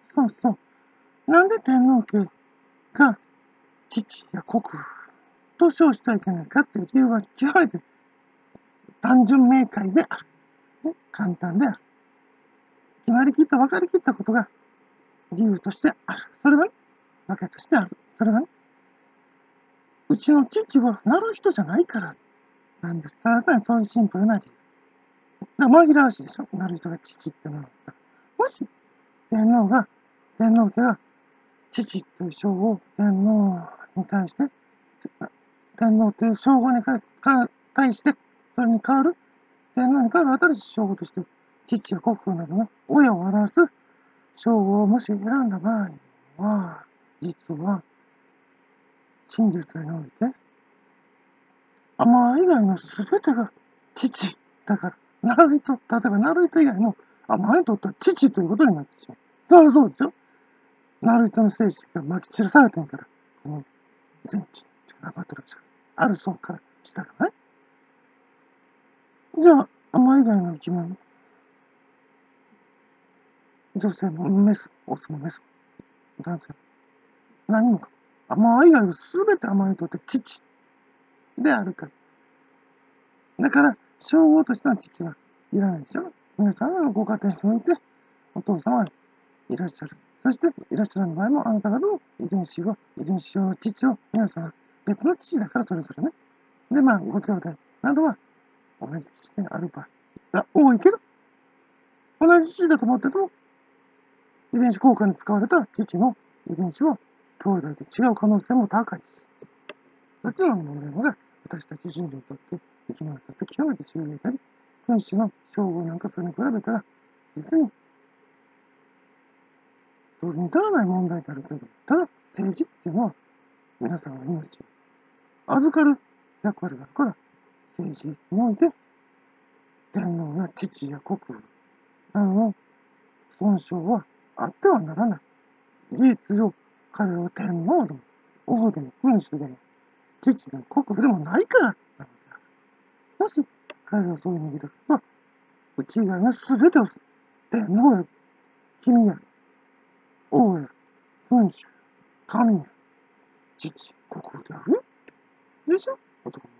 そうそう。なんで天皇家が父や国父と称してはいけないかという理由は極めて単純明快である。ね、簡単である。決まりきった、分かりきったことが理由としてある。それはね、わけとしてある。それはね、うちの父はなる人じゃないからなんです。ただ単にそういうシンプルな理由。だから紛らわしいでしょ、なる人が父ってのだったら。もし天皇家が父という称号を天皇に対して、天皇という称号に対して、それに代わる、天皇に代わる新しい称号として、父や国父などの親を表す称号をもし選んだ場合は、実は、真実において、甘以外の全てが父だから、なる人、例えばなる人以外の甘にとっては父ということになってしまう。それはそうですよ。なる人の精子がまき散らされてんから、この全地、アパトロシカ、ある層から下からね。じゃあ、甘以外の生き物、女性もメス、オスもメスも、男性も、何もか。甘以外は全て甘にとって父であるから。だから、称号としての父はいらないでしょ。皆さんのご家庭において、お父様はいらっしゃる。そして、いらっしゃらない場合も、あなた方の遺伝子上の父を、皆さんは別の父だから、それぞれね。で、ご兄弟などは同じ父である場合が多いけど、同じ父だと思ってても、遺伝子交換に使われた父の遺伝子は兄弟で違う可能性も高い。そっちの問題が私たち人類にとって、生き物にとって極めて重要であり、君主の称号なんかそれに比べたら、実に当然に至らない問題であるけれども、ただ政治っていうのは皆さんの命を預かる役割があるから、政治において天皇や父や国父などの尊称はあってはならない。事実上、彼らは天皇でも、王でも、君主でも、父でも、国父でもないからなのである。もし、彼らはそういう意味だから、うち以外の全てを天皇や君や王や君主、神や父、国父であるでしょ、男も。